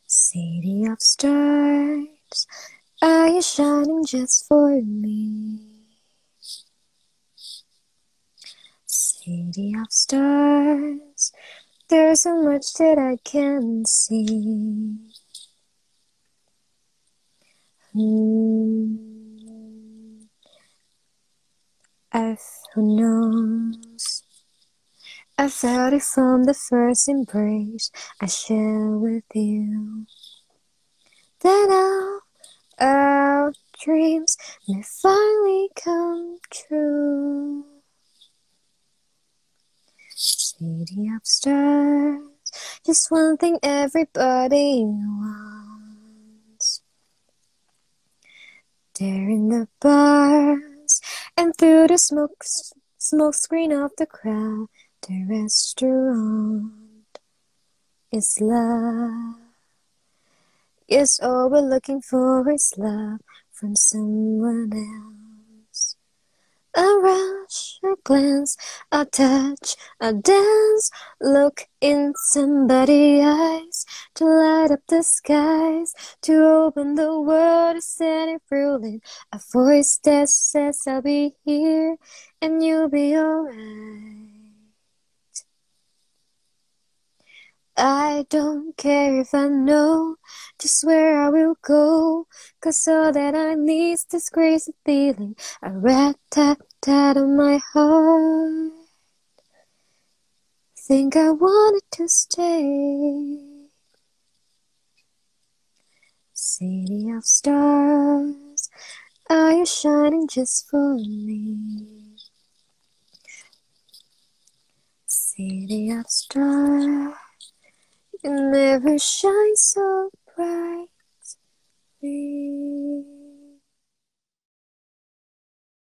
City of stars, are you shining just for me? City of stars, there's so much that I can't see. Who knows? I felt it from the first embrace I share with you. That our dreams may finally come true. City of stars, just one thing everybody wants. There in the bars and through the smoke screen of the crowd, the restaurant is love. Yes, all we're looking for is love from someone else. A rush, a glance, a touch, a dance. Look in somebody's eyes to light up the skies, to open the world, to set it rolling. A voice that says I'll be here and you'll be alright. I don't care if I know just where I will go, 'cause all that I need's this crazy feeling, a rat-tat-tat on my heart. Think I wanted to stay. City of stars, are you shining just for me? City of stars, you never shine so bright.